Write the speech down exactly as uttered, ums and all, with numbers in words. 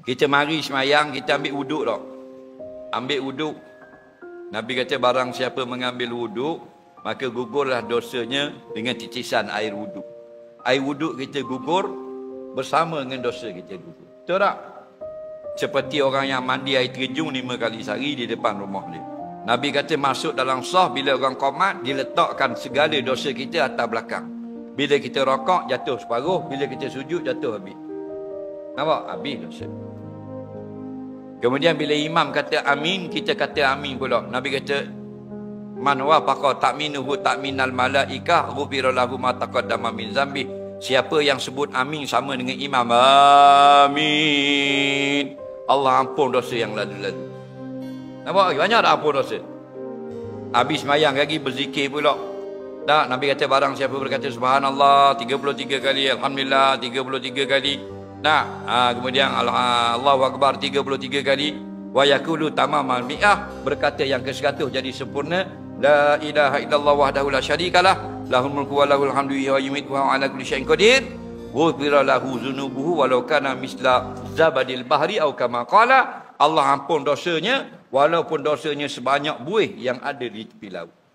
Kita mari semayang, kita ambil wuduk tak? Ambil wuduk. Nabi kata barang siapa mengambil wuduk, maka gugurlah dosanya dengan titisan air wuduk. Air wuduk kita gugur bersama dengan dosa kita gugur. Betul tak? Seperti orang yang mandi air terjun lima kali sehari di depan rumah dia. Nabi kata masuk dalam sah bila orang qomat, diletakkan segala dosa kita atas belakang. Bila kita rokok, jatuh separuh. Bila kita sujud, jatuh habis. Nampak? Habis dosa. Kemudian bila imam kata amin, kita kata amin pula. Nabi kata, man wafaqa ta'minuhu ta'minal malaikah ghufira lahu ma taqaddama min zambi. Siapa yang sebut amin sama dengan imam, amin, Allah ampun dosa yang lalu-lalu. Nampak? Banyak dah ampun dosa. Habis semayang lagi berzikir pula. Tak, Nabi kata barang siapa berkata subhanallah tiga puluh tiga kali, alhamdulillah tiga puluh tiga kali. Nah, ha, kemudian Allahu akbar tiga puluh tiga kali, wa yaqulu tamamal mi'ah, berkata yang ke seratus jadi sempurna, la ilaha illallah wahdahu la syarikalah, lahul mulku wa lahul hamdu wa yumiitu wa ala kulli syai'in qadir, ghufira lahu dzunubuhu walau kana misla zabadil bahri au kama qala. Allah ampun dosanya walaupun dosanya sebanyak buih yang ada di tepi laut.